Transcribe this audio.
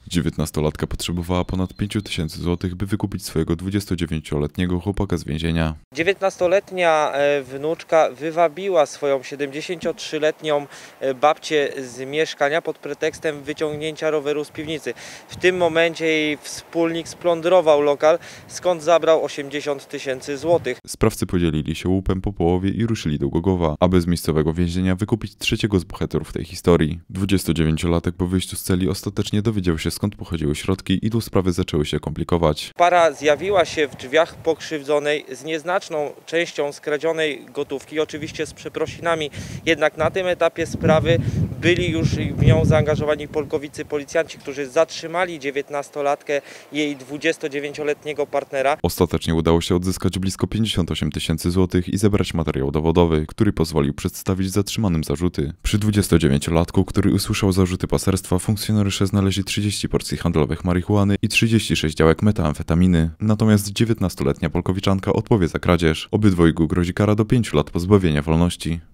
19-latka potrzebowała ponad 5000 zł, by wykupić swojego 29-letniego chłopaka z więzienia. 19-letnia wnuczka wywabiła swoją 73-letnią babcię z mieszkania pod pretekstem wyciągnięcia roweru z piwnicy. W tym momencie jej wspólnik splądrował lokal, skąd zabrał 80 000 złotych. Sprawcy podzielili się łupem po połowie i ruszyli do Głogowa, aby z miejscowego więzienia wykupić trzeciego z bohaterów tej historii. 29-latek po wyjściu z celi ostatecznie dowiedział się, skąd pochodziły środki i tu sprawy zaczęły się komplikować. Para zjawiła się w drzwiach pokrzywdzonej z nieznaczną częścią skradzionej gotówki, oczywiście z przeprosinami. Jednak na tym etapie sprawy byli już w nią zaangażowani polkowicy policjanci, którzy zatrzymali 19-latkę i jej 29-letniego partnera. Ostatecznie udało się odzyskać blisko 58 000 złotych i zebrać materiał dowodowy, który pozwolił przedstawić zatrzymanym zarzuty. Przy 29-latku, który usłyszał zarzuty paserstwa, funkcjonariusze znaleźli 30 porcji handlowych marihuany i 36 działek metamfetaminy. Natomiast 19-letnia polkowiczanka odpowie za kradzież. Obydwojgu grozi kara do 5 lat pozbawienia wolności.